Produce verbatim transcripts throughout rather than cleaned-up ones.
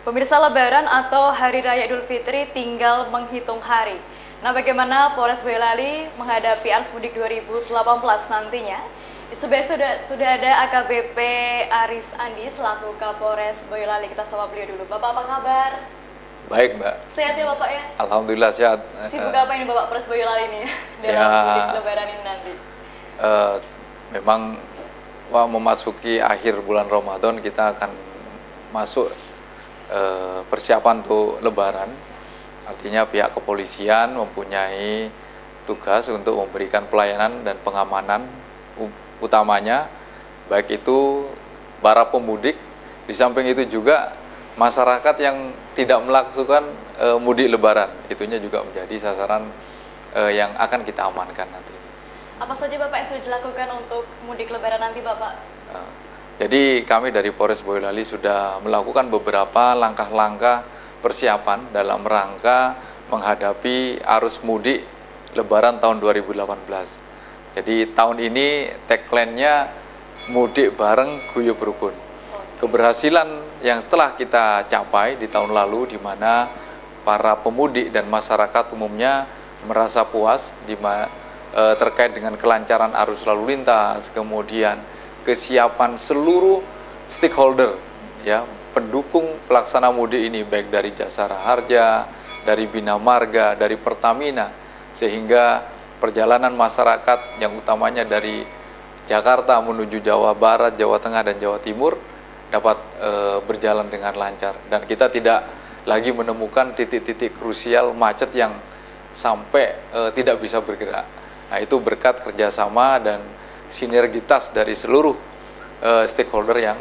Pemirsa, Lebaran atau Hari Raya Idul Fitri tinggal menghitung hari. Nah, bagaimana Polres Boyolali menghadapi arus mudik dua ribu delapan belas nantinya? Di sebelah sudah sudah ada A K B P Aris Andi selaku Kapolres Boyolali. Kita sapa beliau dulu. Bapak, apa kabar? Baik, Mbak. Sehat ya Bapak ya? Alhamdulillah sehat. Sibuk apa ini Bapak Polres Boyolali ini dalam ya, mudik Lebaran ini nanti? Uh, memang wah, memasuki akhir bulan Ramadan, kita akan masuk uh, persiapan untuk Lebaran. Artinya pihak kepolisian mempunyai tugas untuk memberikan pelayanan dan pengamanan utamanya, baik itu para pemudik, di samping itu juga masyarakat yang tidak melakukan uh, mudik Lebaran, itunya juga menjadi sasaran uh, yang akan kita amankan nanti. Apa saja Bapak yang sudah dilakukan untuk mudik Lebaran nanti, Bapak? Uh, jadi kami dari Polres Boyolali sudah melakukan beberapa langkah-langkah persiapan dalam rangka menghadapi arus mudik Lebaran tahun dua ribu delapan belas. Jadi tahun ini tagline-nya mudik bareng guyub rukun. Keberhasilan yang telah kita capai di tahun lalu, di mana para pemudik dan masyarakat umumnya merasa puas di e, terkait dengan kelancaran arus lalu lintas, kemudian kesiapan seluruh stakeholder, ya, pendukung pelaksana mudik ini, baik dari Jasara Harja, dari Bina Marga, dari Pertamina, sehingga perjalanan masyarakat yang utamanya dari Jakarta menuju Jawa Barat, Jawa Tengah, dan Jawa Timur dapat e, berjalan dengan lancar, dan kita tidak lagi menemukan titik-titik krusial macet yang sampai e, tidak bisa bergerak. Nah, itu berkat kerjasama dan sinergitas dari seluruh e, stakeholder yang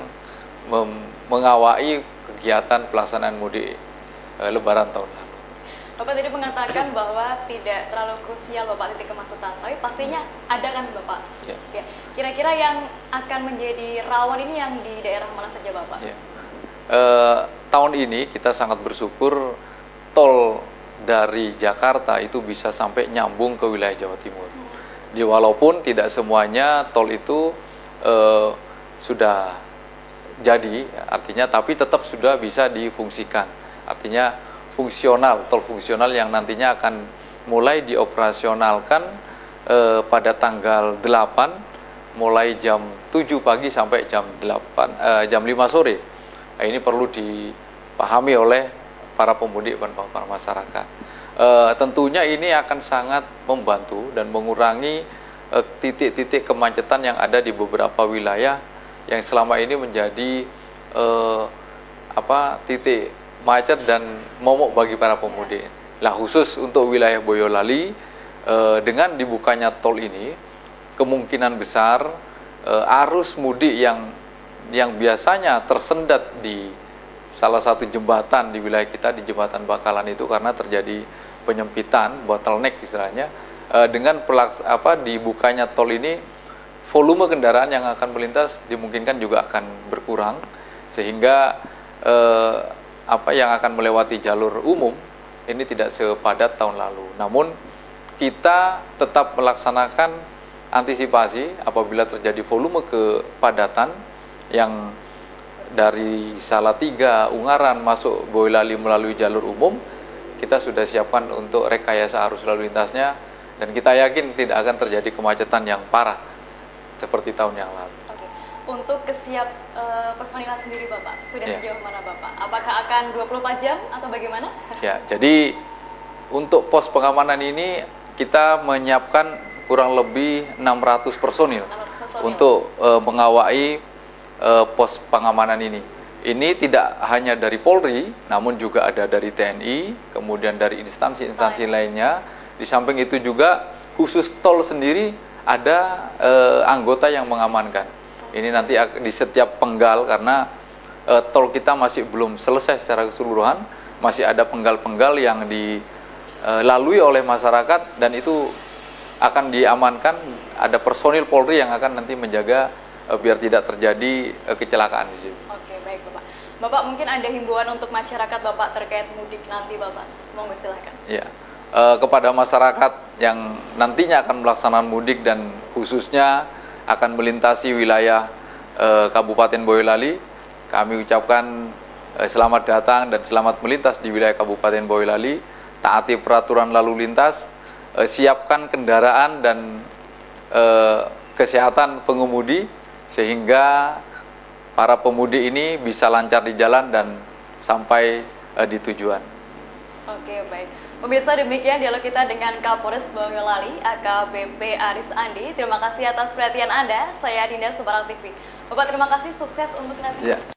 mengawai kegiatan pelaksanaan mudik e, Lebaran tahun lalu. Bapak tadi mengatakan bahwa tidak terlalu krusial Bapak titik kemacetan, tapi pastinya ada kan Bapak? Ya. Ya. Kira-kira yang akan menjadi rawan ini yang di daerah mana saja Bapak? Ya. E, tahun ini kita sangat bersyukur tol dari Jakarta itu bisa sampai nyambung ke wilayah Jawa Timur. Hmm. Di walaupun tidak semuanya tol itu e, sudah jadi, artinya tapi tetap sudah bisa difungsikan. Artinya fungsional, tol fungsional yang nantinya akan mulai dioperasionalkan eh, pada tanggal delapan, mulai jam tujuh pagi sampai jam delapan, eh, jam lima sore. Nah, ini perlu dipahami oleh para pemudik dan para masyarakat. Eh, tentunya ini akan sangat membantu dan mengurangi titik-titik eh, kemacetan yang ada di beberapa wilayah yang selama ini menjadi eh, apa titik macet dan momok bagi para pemudik. Lah, khusus untuk wilayah Boyolali, eh, dengan dibukanya tol ini, kemungkinan besar eh, arus mudik yang yang biasanya tersendat di salah satu jembatan di wilayah kita, di Jembatan Bakalan itu, karena terjadi penyempitan, bottleneck istilahnya, eh, dengan pelaks apa dibukanya tol ini, volume kendaraan yang akan melintas dimungkinkan juga akan berkurang, sehingga eh, apa yang akan melewati jalur umum ini tidak sepadat tahun lalu. Namun kita tetap melaksanakan antisipasi apabila terjadi volume kepadatan yang dari Salatiga, Ungaran masuk Boyolali melalui jalur umum. Kita sudah siapkan untuk rekayasa arus lalu lintasnya, dan kita yakin tidak akan terjadi kemacetan yang parah seperti tahun yang lalu. Untuk kesiap uh, personil sendiri Bapak, sudah ya. Sejauh mana Bapak? Apakah akan dua puluh empat jam atau bagaimana? Ya, jadi untuk pos pengamanan ini kita menyiapkan kurang lebih enam ratus personil, enam ratus personil. Untuk uh, mengawai uh, pos pengamanan ini. Ini tidak hanya dari Polri, namun juga ada dari T N I, kemudian dari instansi-instansi lainnya. Di samping itu juga khusus tol sendiri ada uh, anggota yang mengamankan. Ini nanti di setiap penggal, karena e, tol kita masih belum selesai secara keseluruhan, masih ada penggal-penggal yang dilalui oleh masyarakat, dan itu akan diamankan. Ada personil Polri yang akan nanti menjaga e, biar tidak terjadi e, kecelakaan di situ. Oke, baik Bapak. Bapak, mungkin ada himbauan untuk masyarakat Bapak terkait mudik nanti Bapak. Semoga silakan. Ya, e, kepada masyarakat yang nantinya akan melaksanakan mudik dan khususnya akan melintasi wilayah e, Kabupaten Boyolali, kami ucapkan eh, selamat datang dan selamat melintas di wilayah Kabupaten Boyolali. Taati peraturan lalu lintas, eh, siapkan kendaraan dan eh, kesehatan pengemudi sehingga para pemudik ini bisa lancar di jalan dan sampai eh, di tujuan. Oke, baik. Pemirsa, demikian dialog kita dengan Kapolres Boyolali, A K B P Aris Andi. Terima kasih atas perhatian Anda. Saya Dinda Sebarang T V. Bapak, terima kasih, sukses untuk nanti. Ya.